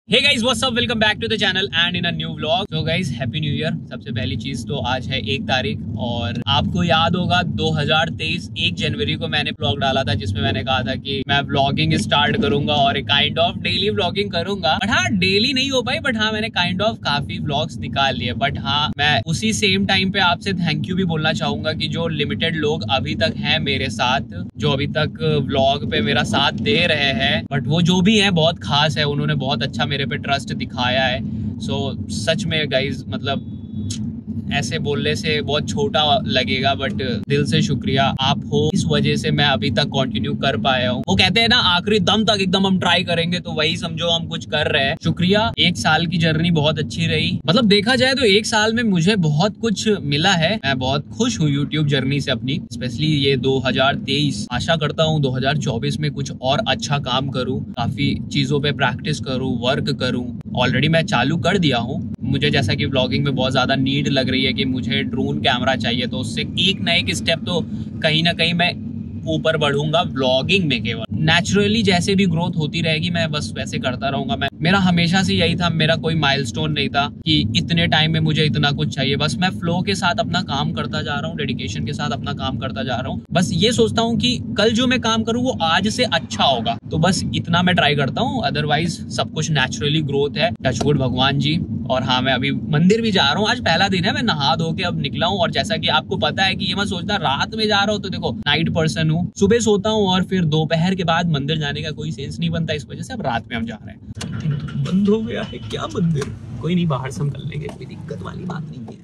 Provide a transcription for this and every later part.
Hey guys what's up, welcome back to the channel and in a new vlog. So guys happy new year. सबसे पहली चीज तो आज है 1 तारीख और आपको याद होगा 2023 1 जनवरी को मैंने व्लॉग डाला था जिसमें मैंने कहा था कि मैं व्लॉगिंग स्टार्ट करूंगा और एक काइंड ऑफ डेली व्लॉगिंग करूंगा। बट हाँ, डेली नहीं हो पाई, बट हाँ मैंने काइंड ऑफ काफी व्लॉग्स निकाल लिए। बट हाँ, मैं उसी सेम टाइम पे आपसे थैंक यू भी बोलना चाहूंगा कि जो लिमिटेड लोग अभी तक हैं मेरे साथ, जो अभी तक व्लॉग पे मेरा साथ दे रहे हैं, बट वो जो भी है बहुत खास है, उन्होंने बहुत अच्छा मेरे पे ट्रस्ट दिखाया है। सो सच में गाइज, मतलब ऐसे बोलने से बहुत छोटा लगेगा बट दिल से शुक्रिया आप हो, इस वजह से मैं अभी तक कंटिन्यू कर पाया हूँ। वो कहते हैं ना आखिरी दम तक एकदम हम ट्राई करेंगे, तो वही समझो हम कुछ कर रहे हैं। शुक्रिया। 1 साल की जर्नी बहुत अच्छी रही। मतलब देखा जाए तो 1 साल में मुझे बहुत कुछ मिला है। मैं बहुत खुश हूँ यूट्यूब जर्नी से अपनी, स्पेशली ये 2023। आशा करता हूँ 2024 में कुछ और अच्छा काम करूँ, काफी चीजों पे प्रैक्टिस करूँ, वर्क करूँ। ऑलरेडी मैं चालू कर दिया हूँ। मुझे जैसा कि व्लॉगिंग में बहुत ज्यादा नीड लग रही है कि मुझे ड्रोन कैमरा चाहिए, तो उससे एक ना एक स्टेप तो कहीं ना कहीं मैं ऊपर बढ़ूंगा व्लॉगिंग में। केवल नेचुरली जैसे भी ग्रोथ होती रहेगी मैं बस वैसे करता रहूंगा। मेरा हमेशा से यही था, मेरा कोई माइलस्टोन नहीं था कि इतने टाइम में मुझे इतना कुछ चाहिए। बस मैं फ्लो के साथ अपना काम करता जा रहा हूँ, डेडिकेशन के साथ अपना काम करता जा रहा हूँ। बस ये सोचता हूँ कि कल जो मैं काम करूँ वो आज से अच्छा होगा, तो बस इतना मैं ट्राई करता हूँ। अदरवाइज सब कुछ नेचुरली ग्रोथ है, टचवुड भगवान जी। और हाँ, मैं अभी मंदिर भी जा रहा हूँ। आज पहला दिन है, मैं नहा धो के अब निकला हूँ। और जैसा कि आपको पता है कि ये मैं सोचता रात में जा रहा हूँ, तो देखो नाइट पर्सन हूँ, सुबह सोता हूँ और फिर दोपहर के बाद मंदिर जाने का कोई सेंस नहीं बनता। इस वजह से अब रात में हम जा रहे हैं। बंद हो गया है क्या मंदिर? कोई नहीं, बाहर से हम कर लेंगे, कोई दिक्कत वाली बात नहीं है।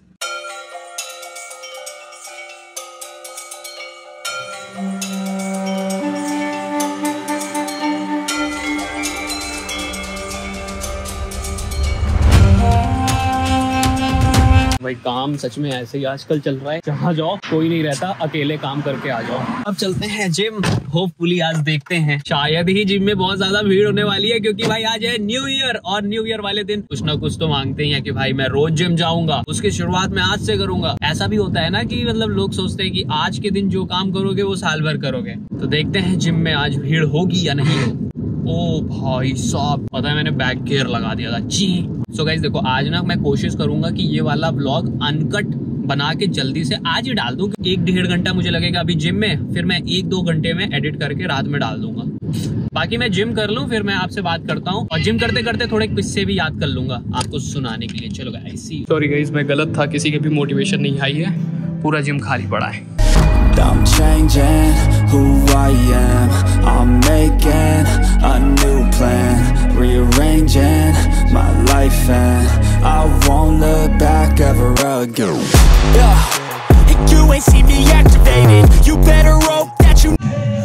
भाई काम सच में ऐसे ही आजकल चल रहा है, जहाँ जाओ कोई नहीं रहता, अकेले काम करके आ जाओ। अब चलते हैं जिम। होपफुली आज देखते हैं, शायद ही जिम में बहुत ज्यादा भीड़ होने वाली है, क्योंकि भाई आज है न्यू ईयर और न्यू ईयर वाले दिन कुछ ना कुछ तो मांगते ही है कि भाई मैं रोज जिम जाऊंगा, उसकी शुरुआत मैं आज से करूंगा। ऐसा भी होता है ना कि मतलब लोग सोचते हैं कि आज के दिन जो काम करोगे वो साल भर करोगे। तो देखते हैं जिम में आज भीड़ होगी या नहीं होगी। ओ भाई साहब, पता है मैंने बैक गियर लगा दिया था। जी सो गाइस देखो, आज ना मैं कोशिश करूंगा कि ये वाला व्लॉग अनकट बना के जल्दी से आज ही डाल दूं। 1-1.5 घंटा मुझे लगेगा अभी जिम में, फिर मैं 1-2 घंटे में एडिट करके रात में डाल दूंगा। बाकी मैं जिम कर लूं, फिर मैं आपसे बात करता हूं। और जिम करते करते थोड़े किस्से भी याद कर लूंगा आपको सुनाने के लिए। चलो गाइस, सॉरी गाइस मैं गलत था, किसी के भी मोटिवेशन नहीं आई है, पूरा जिम खाली पड़ा है। I'm changing who I am. I'm making a new plan, rearranging my life and I won't look back ever again. Yeah, if you ain't see me activated, you better hope that you.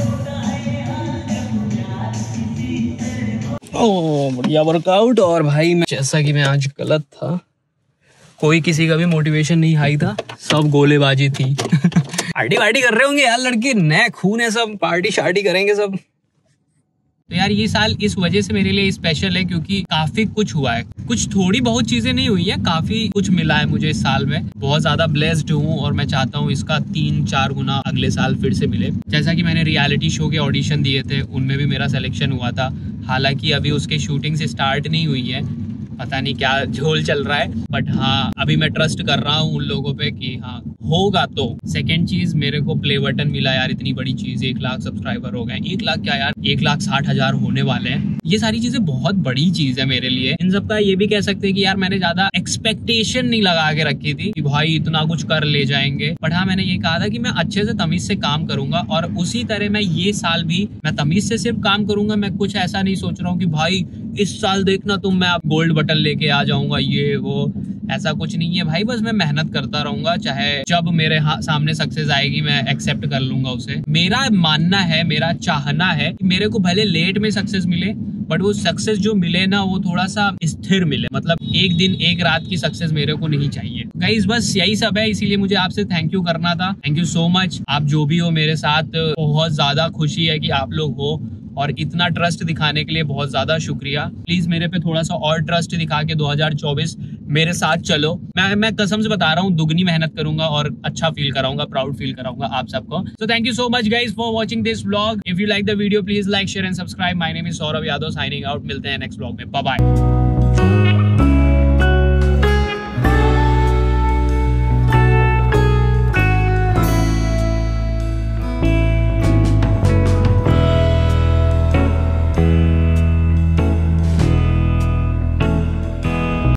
बढ़िया workout. और भाई मैं जैसा कि मैं आज गलत था, कोई किसी का भी मोटिवेशन नहीं हाई था, सब गोलेबाजी थी। पार्टी वार्टी कर रहे होंगे यार लड़के, नए खून है सब, पार्टी शार्टी करेंगे सब। तो यार ये साल इस वजह से मेरे लिए स्पेशल है क्योंकि काफी कुछ हुआ है। कुछ थोड़ी बहुत चीजें नहीं हुई है, काफी कुछ मिला है मुझे इस साल में। बहुत ज्यादा ब्लेस्ड हूँ और मैं चाहता हूँ इसका 3-4 गुना अगले साल फिर से मिले। जैसा कि मैंने रियलिटी शो के ऑडिशन दिए थे, उनमें भी मेरा सिलेक्शन हुआ था। हालांकि अभी उसके शूटिंग से स्टार्ट नहीं हुई है, पता नहीं क्या झोल चल रहा है, बट हाँ अभी मैं ट्रस्ट कर रहा हूँ उन लोगों पे कि हाँ होगा। तो सेकंड चीज, मेरे को प्ले बटन मिला यार, इतनी बड़ी चीज। 1 लाख सब्सक्राइबर हो गए। 1 लाख क्या यार, 1,60,000 होने वाले हैं। ये सारी चीजें बहुत बड़ी चीज है मेरे लिए। इन सब का ये भी कह सकते हैं कि यार मैंने ज्यादा एक्सपेक्टेशन नहीं लगा के रखी थी कि भाई इतना कुछ कर ले जाएंगे। बट हाँ, मैंने ये कहा था कि मैं अच्छे से तमीज से काम करूंगा और उसी तरह मैं ये साल भी मैं तमीज से सिर्फ काम करूंगा। मैं कुछ ऐसा नहीं सोच रहा हूँ कि भाई इस साल देखना तुम मैं गोल्ड बटन लेके आ जाऊंगा, ये वो, ऐसा कुछ नहीं है भाई। बस मैं मेहनत करता रहूंगा, चाहे जब मेरे सामने सक्सेस आएगी मैं एक्सेप्ट कर लूंगा उसे। मेरा मानना है, मेरा चाहना है कि मेरे को भले लेट में सक्सेस मिले, बट वो सक्सेस जो मिले ना वो थोड़ा सा स्थिर मिले। मतलब एक दिन एक रात की सक्सेस मेरे को नहीं चाहिए। गाइस बस यही सब है, इसीलिए मुझे आपसे थैंक यू करना था। थैंक यू सो मच, आप जो भी हो मेरे साथ, बहुत ज्यादा खुशी है कि आप लोग हो और इतना ट्रस्ट दिखाने के लिए बहुत ज्यादा शुक्रिया। प्लीज मेरे पे थोड़ा सा और ट्रस्ट दिखा के 2024 मेरे साथ चलो। मैं कसम से बता रहा हूँ, दुगनी मेहनत करूंगा और अच्छा फील कराऊंगा, प्राउड फील कराऊंगा आप सबको। So thank you so much guys for watching this vlog. If you like the video please like share and subscribe. My name is Saurabh Yadav signing out. मिलते हैं नेक्स्ट व्लॉग में। Bye bye.